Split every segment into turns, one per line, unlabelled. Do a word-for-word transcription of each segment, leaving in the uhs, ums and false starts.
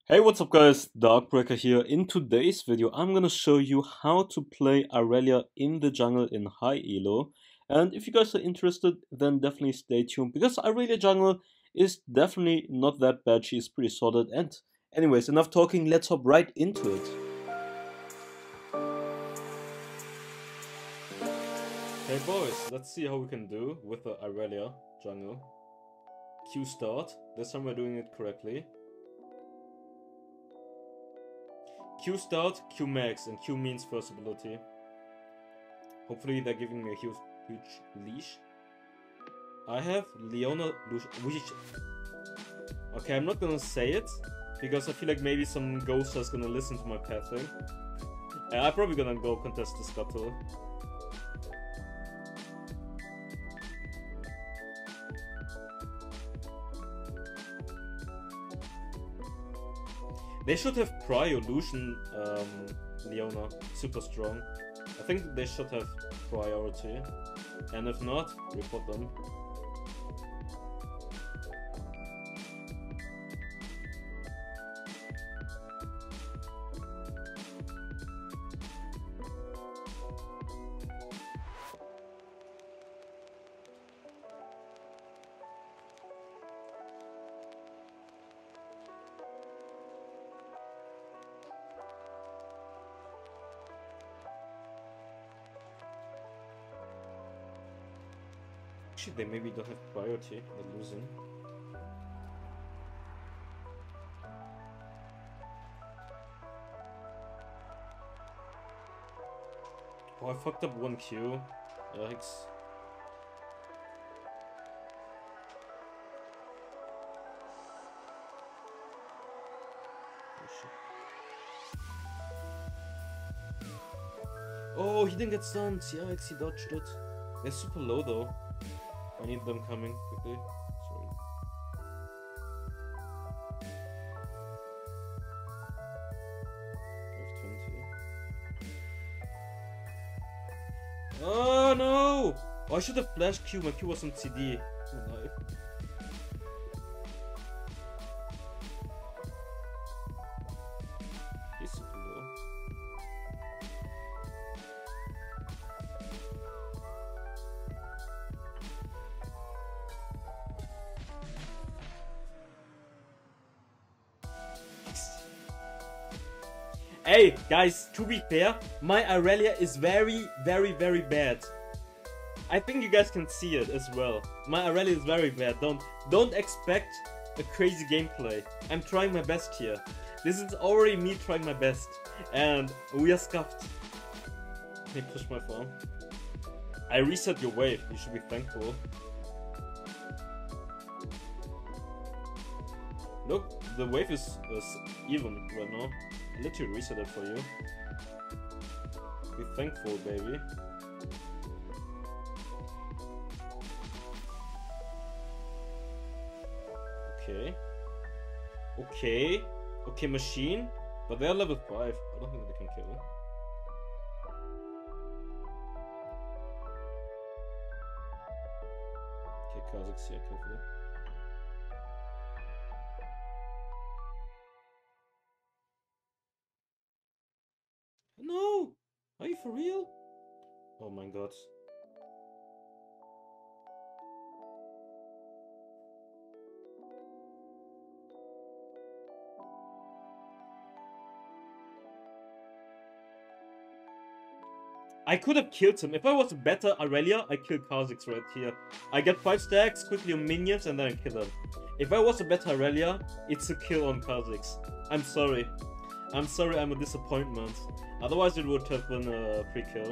Hey, what's up guys, Darkbreaker here. In today's video I'm gonna show you how to play Irelia in the jungle in high elo. And if you guys are interested, then definitely stay tuned, because Irelia jungle is definitely not that bad. She is pretty solid. And anyways, enough talking, let's hop right into it. Hey boys, let's see how we can do with the Irelia jungle. Q start, this time we're doing it correctly. Q start, Q max, and Q means first ability. Hopefully they're giving me a huge, huge leash. I have Leona Lush. Okay, I'm not gonna say it, because I feel like maybe some ghost is gonna listen to my pathing. Uh, I'm probably gonna go contest the scuttle. They should have Prio Lucian um, Leona, super strong. I think they should have priority, and if not, report them. Actually, they maybe don't have priority, they're losing. Oh, I fucked up one Q. Yikes. Oh, he didn't get stunned. Yikes, he dodged it. They're super low though. I need them coming quickly. Sorry. five twenty. Oh no! Oh, I should have flashed Q. My Q wasn't C D. Oh, no. He's super low. Hey, guys, to be fair, my Irelia is very, very, very bad. I think you guys can see it as well. My Irelia is very bad. Don't, don't expect a crazy gameplay. I'm trying my best here. This is already me trying my best. And we are scuffed. Let me push my farm. I reset your wave. You should be thankful. Look, the wave is, is even right now. I literally reset it for you. Be thankful, baby. Okay. Okay. Okay, machine. But they're level five. I don't think they can kill. Okay, Kha'Zix here, carefully. No! Are you for real? Oh my god. I could have killed him. If I was a better Irelia, I kill Kha'Zix right here. I get five stacks, quickly on minions, and then I kill him. If I was a better Irelia, it's a kill on Kha'Zix. I'm sorry. I'm sorry, I'm a disappointment. Otherwise it would have been a free kill.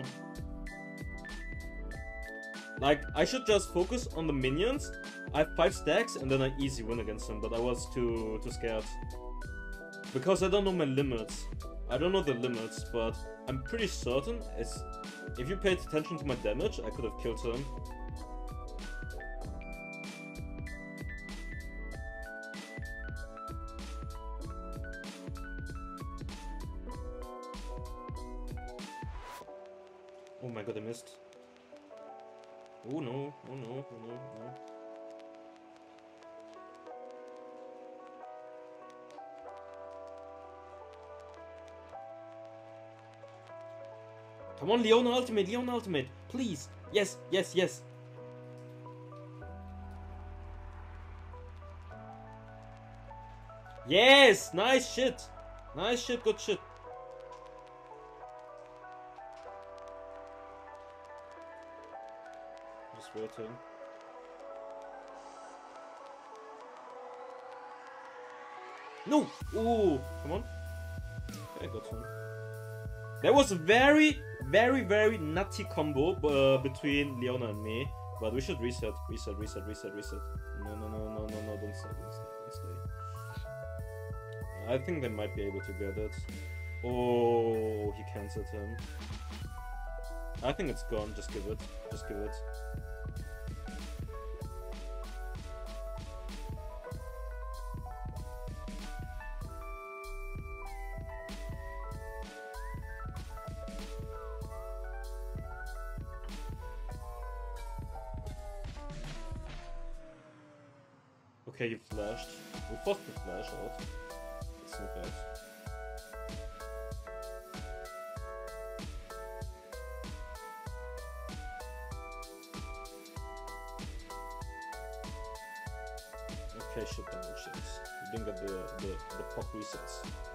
Like, I should just focus on the minions. I have five stacks and then I easy win against them, but I was too too scared. Because I don't know my limits. I don't know the limits, but I'm pretty certain it's, if you paid attention to my damage, I could have killed him. Oh my god, I missed. Oh no, oh no, oh no, no. Come on, Leona ultimate, Leona ultimate. Please. Yes, yes, yes. Yes! Nice shit. Nice shit, good shit. Just waiting. No! Ooh! Come on. Okay, got one. That was a very, very, very nutty combo uh, between Leona and me. But we should reset, reset, reset, reset, reset. No, no, no, no, no, no, don't stay, don't stay, don't stay. I think they might be able to get it. Oh, he cancelled him. I think it's gone, just give it, just give it. Okay, you flashed. We forced the flash out. It's not bad. Okay, shit, double chase. You didn't get the, the, the P O C resets.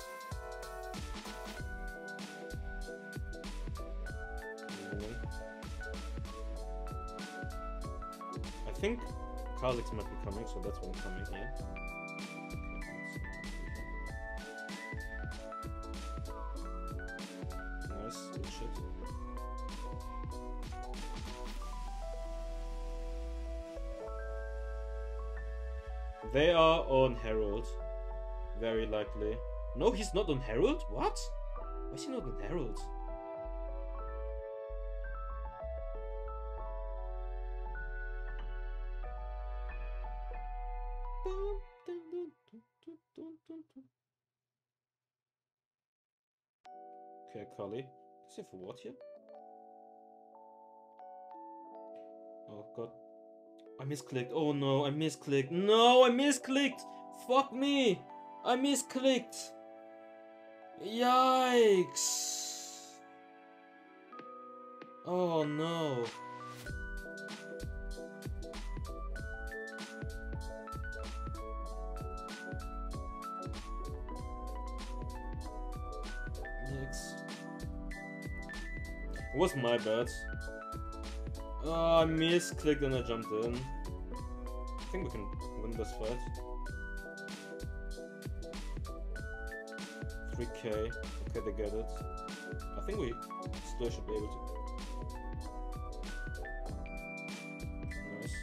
I think Kha'Zix might be coming, so that's why I'm coming here. Nice, good shit. They are on Herald. Very likely. No, he's not on Herald? What? Why is he not on Herald? Okay, Kali. Is he for what here? Oh god. I misclicked. Oh no, I misclicked. No, I misclicked! Fuck me! I misclicked! Yikes! Oh no. It was my bad. Oh, I misclicked and I jumped in. I think we can win this fight. three K. Okay, they get it. I think we still should be able to. Nice.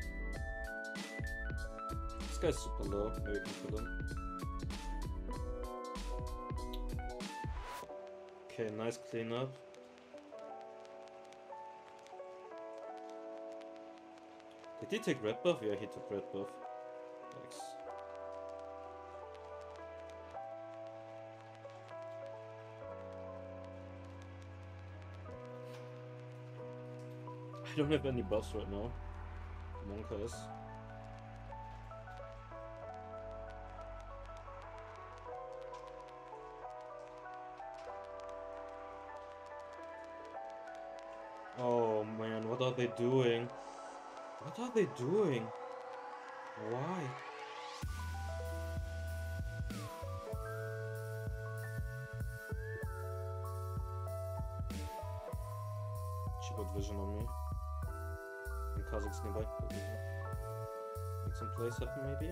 This guy's super low. Maybe we can kill him. Okay, nice cleanup. Did he take red buff? Yeah, he took red buff. Thanks. I don't have any buffs right now. Monka is. Oh man, what are they doing? What are they doing? Why? She got vision on me. And Kha'Zix nearby. Make some plays happen maybe?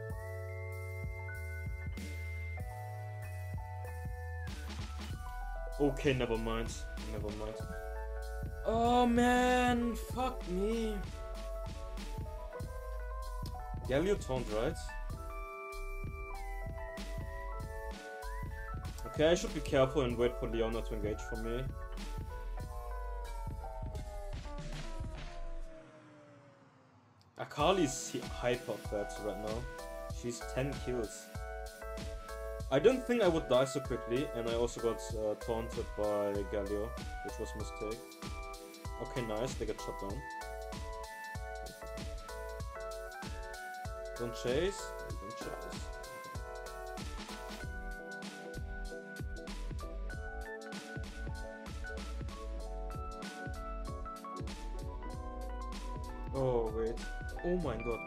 Okay, never mind. Never mind. Oh man, fuck me. Galio taunt, right? Okay, I should be careful and wait for Leona to engage for me. Akali's hyper fat right now. She's ten kills. I don't think I would die so quickly, and I also got uh, taunted by Galio, which was a mistake. Okay, nice, they got shot down. Don't chase. Don't chase. Oh, wait. Oh mein Gott.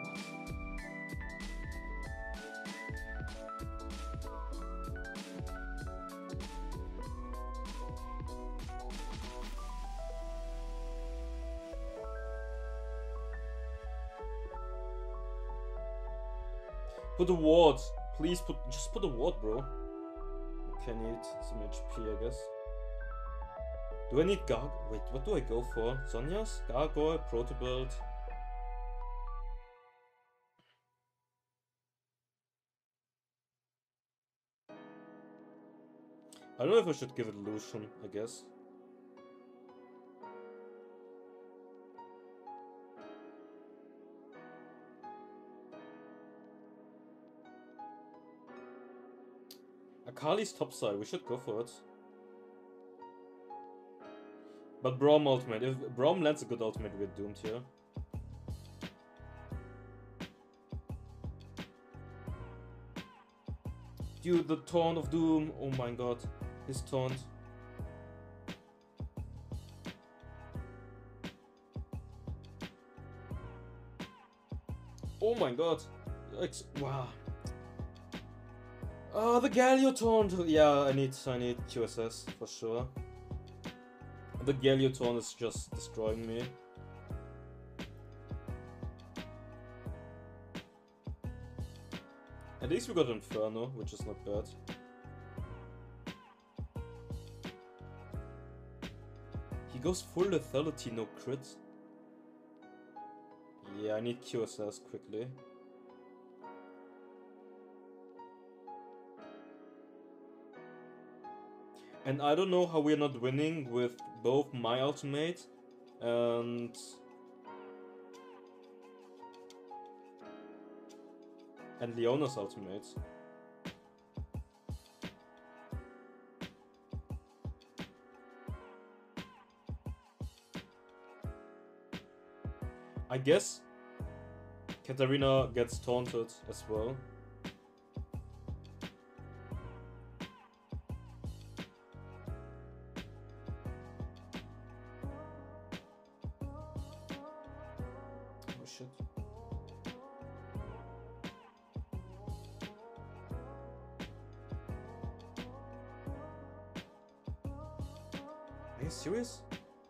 Put a ward. Please put, just put a ward, bro. Okay, I need some H P, I guess. Do I need Gar- Wait, what do I go for? Sonya's? Gargoyle? Protobuild? I don't know if I should give it Lucian, I guess. Akali's topside, we should go for it. But Braum ultimate, if Braum lands a good ultimate, we're doomed here. Dude, the Taunt of Doom, oh my god, his taunt. Oh my god, Ex wow. Oh, the Galio taunt, yeah, I need, I need Q S S for sure. The Galio taunt is just destroying me. At least we got Inferno, which is not bad. He goes full lethality, no crit. Yeah, I need Q S S quickly. And I don't know how we're not winning with both my ultimate and and Leona's ultimate. I guess Katarina gets taunted as well. Oh shit. Are you serious?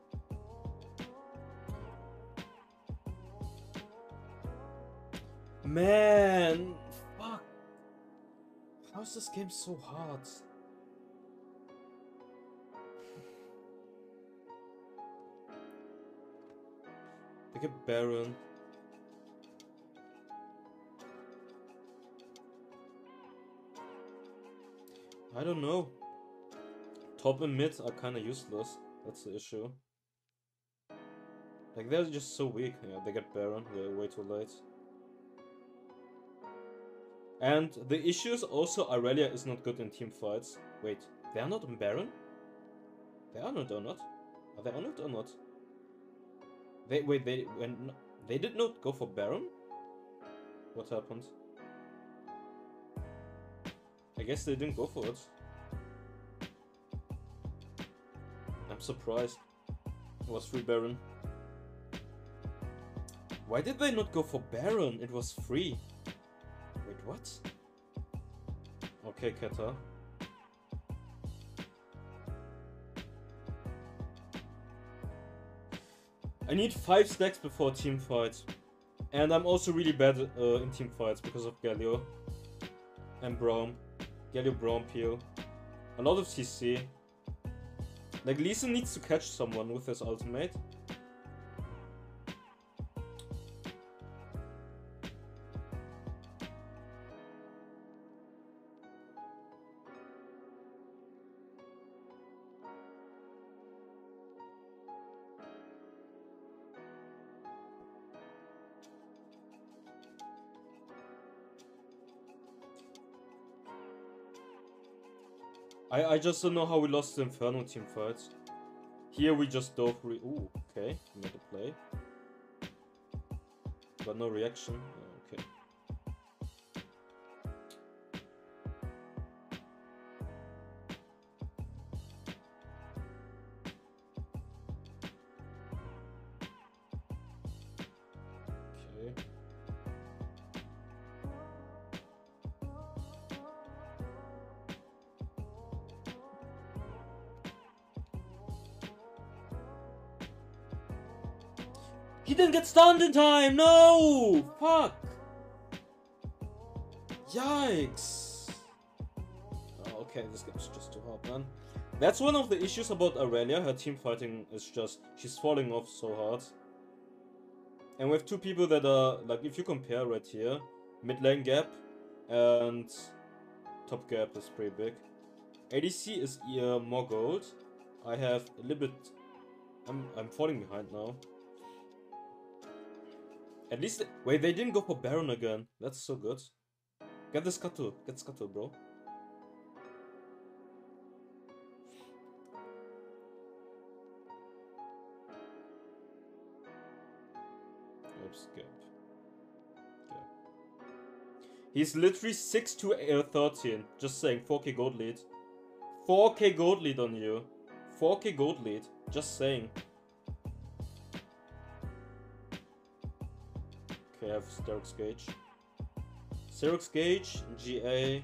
Man, fuck. How's this game so hard? They get Baron. I don't know. Top and mid are kinda useless. That's the issue. Like, they're just so weak. Yeah, they get Baron. We're way too late. And the issue is also Irelia is not good in team fights. Wait, they are not on Baron? They are not or not? Are they on it or not? They wait, they when they did not go for Baron? What happened? I guess they didn't go for it. I'm surprised. It was free Baron. Why did they not go for Baron? It was free. Wait, what? Okay, Keta. I need five stacks before team fight. And I'm also really bad uh, in team fights because of Galio. And Braum. Galio, Braum, Peel. A lot of C C. Like, Lee Sin needs to catch someone with his ultimate. I, I just don't know how we lost the Inferno team fights. Here we just dove re- Ooh, okay, made a play. But no reaction. Oh, okay. He didn't get stunned in time! No! Fuck! Yikes! Oh, okay, this game's just too hard, man. That's one of the issues about Aurelia. Her team fighting is just... she's falling off so hard. And we have two people that are... like, if you compare right here, mid lane gap and top gap is pretty big. A D C is uh, more gold. I have a little bit... I'm, I'm falling behind now. At least... wait, they didn't go for Baron again. That's so good. Get the Scuttle. Get Scuttle, bro. Oops, gap. Gap. He's literally six to thirteen. Just saying, four K gold lead. four K gold lead on you. four K gold lead. Just saying. Okay, I have Sterox Gauge. Sterox Gauge, G A.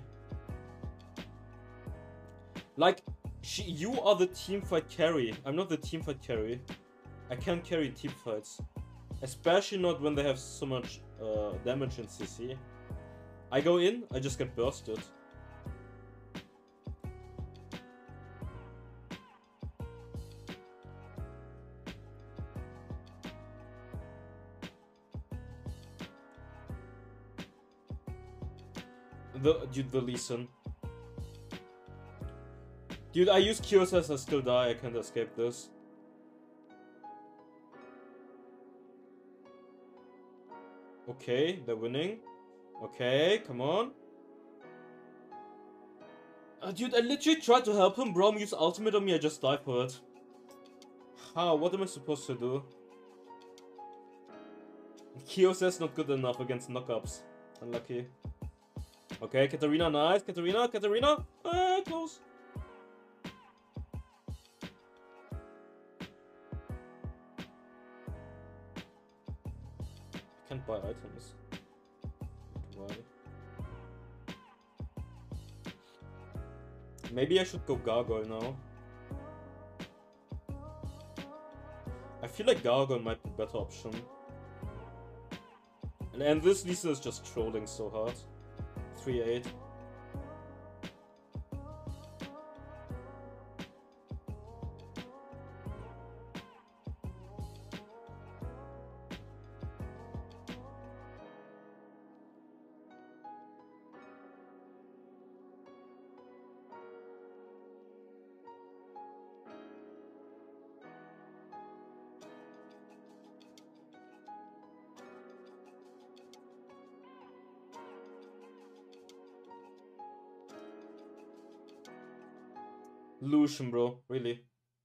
Like, she, you are the teamfight carry. I'm not the teamfight carry. I can't carry teamfights. Especially not when they have so much uh, damage in C C. I go in, I just get bursted. The, dude, the Lee Sin. Dude, I use Q S S, I still die, I can't escape this. Okay, they're winning. Okay, come on. Uh, dude, I literally tried to help him. Braum used ultimate on me, I just died for it. How? What am I supposed to do? Q S S not good enough against knockups. Unlucky. Okay, Katarina, nice. Katarina, Katarina. Ah, close. I can't buy items. Why? Maybe I should go Gargoyle now. I feel like Gargoyle might be a better option. And, and this Lisa is just trolling so hard. three eight. Lucian, bro, really?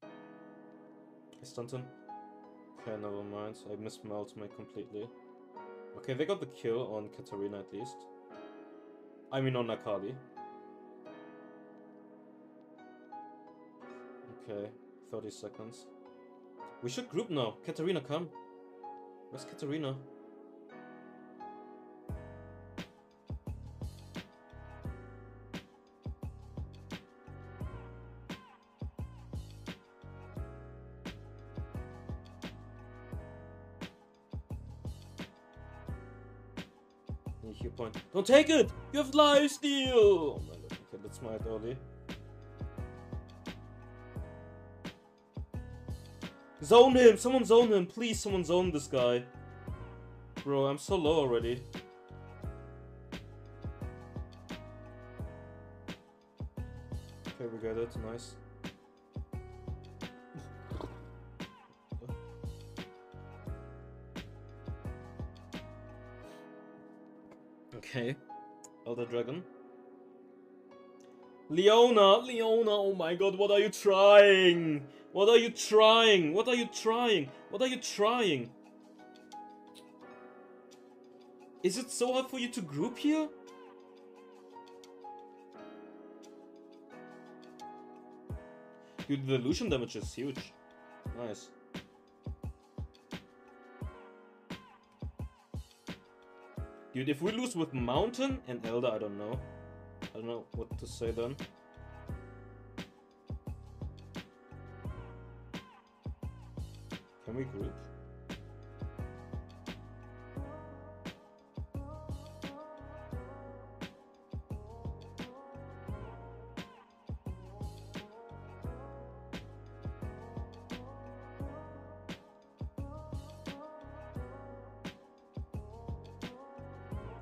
I stunned him. Okay, never mind. I missed my ultimate completely. Okay, they got the kill on Katarina at least. I mean on Akali. Okay, thirty seconds. We should group now. Katarina, come. Where's Katarina? Hit point. Don't take it! You have life steal! Oh my god, okay, that's my early. Zone him! Someone zone him! Please, someone zone this guy. Bro, I'm so low already. Okay, we got it. Nice. Okay, Elder Dragon. Leona, Leona, oh my god, what are you trying? What are you trying? What are you trying? What are you trying? Is it so hard for you to group here? Dude, the Lucian damage is huge. Nice. Dude, if we lose with Mountain and Elder, I don't know. I don't know what to say then. Can we group?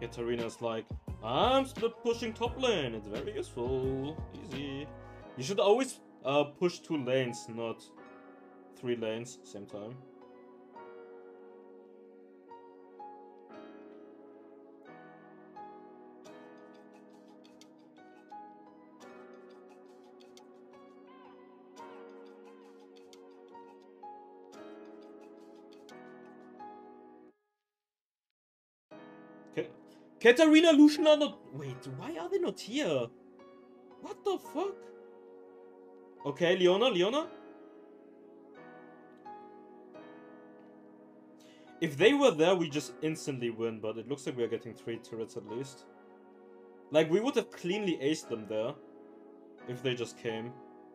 Katarina's like, I'm split pushing top lane. It's very useful. Easy. You should always uh, push two lanes, not three lanes same time. Katarina, Lucian are not... Wait, why are they not here? What the fuck? Okay, Leona, Leona? If they were there, we just instantly win, but it looks like we're getting three turrets at least. Like, we would have cleanly aced them there, if they just came.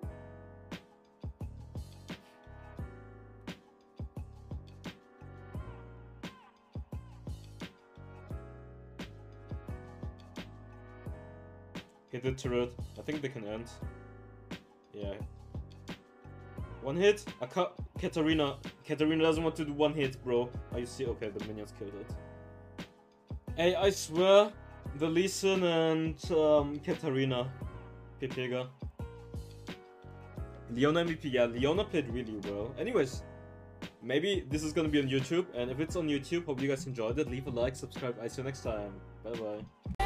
Hit the turret. I think they can end. Yeah. One hit. A Ka Katarina. Katarina doesn't want to do one hit, bro. Oh, you see? Okay, the minions killed it. Hey, I swear, the Lee Sin and um, Katarina. Pepega. Leona M V P. Yeah, Leona played really well. Anyways, maybe this is gonna be on YouTube, and if it's on YouTube, hope you guys enjoyed it. Leave a like, subscribe. I see you next time. Bye bye.